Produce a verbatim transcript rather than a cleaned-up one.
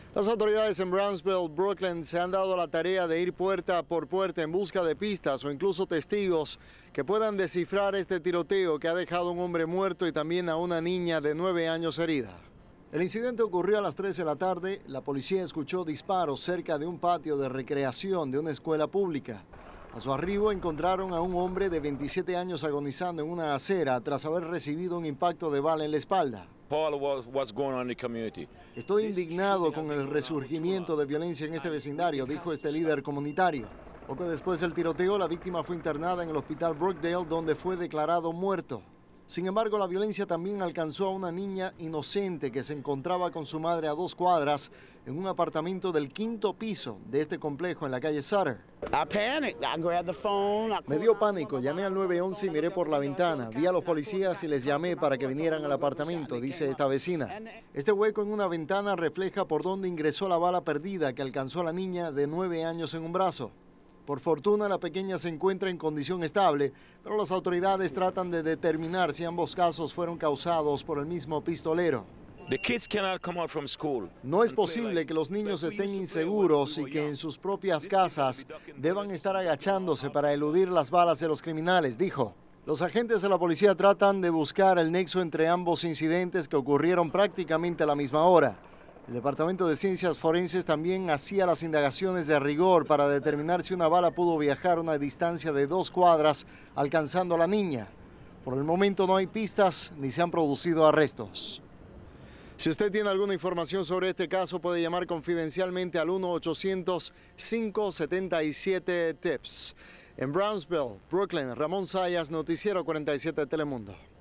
Las autoridades en Brownsville, Brooklyn, se han dado la tarea de ir puerta por puerta en busca de pistas o incluso testigos que puedan descifrar este tiroteo que ha dejado a un hombre muerto y también a una niña de nueve años herida. El incidente ocurrió a las tres de la tarde. La policía escuchó disparos cerca de un patio de recreación de una escuela pública. A su arribo encontraron a un hombre de veintisiete años agonizando en una acera tras haber recibido un impacto de bala en la espalda. Estoy indignado con el resurgimiento de violencia en este vecindario, dijo este líder comunitario. Poco después del tiroteo, la víctima fue internada en el hospital Brookdale, donde fue declarado muerto. Sin embargo, la violencia también alcanzó a una niña inocente que se encontraba con su madre a dos cuadras en un apartamento del quinto piso de este complejo en la calle Sutter. Me dio pánico, llamé al nueve once y miré por la ventana. Vi a los policías y les llamé para que vinieran al apartamento, dice esta vecina. Este hueco en una ventana refleja por dónde ingresó la bala perdida que alcanzó a la niña de nueve años en un brazo. Por fortuna, la pequeña se encuentra en condición estable, pero las autoridades tratan de determinar si ambos casos fueron causados por el mismo pistolero. No es posible que los niños estén inseguros y que en sus propias casas deban estar agachándose para eludir las balas de los criminales, dijo. Los agentes de la policía tratan de buscar el nexo entre ambos incidentes que ocurrieron prácticamente a la misma hora. El Departamento de Ciencias Forenses también hacía las indagaciones de rigor para determinar si una bala pudo viajar a una distancia de dos cuadras, alcanzando a la niña. Por el momento no hay pistas ni se han producido arrestos. Si usted tiene alguna información sobre este caso, puede llamar confidencialmente al uno ochocientos, cinco siete siete, TIPS. En Brownsville, Brooklyn, Ramón Sayas, Noticiero cuarenta y siete de Telemundo.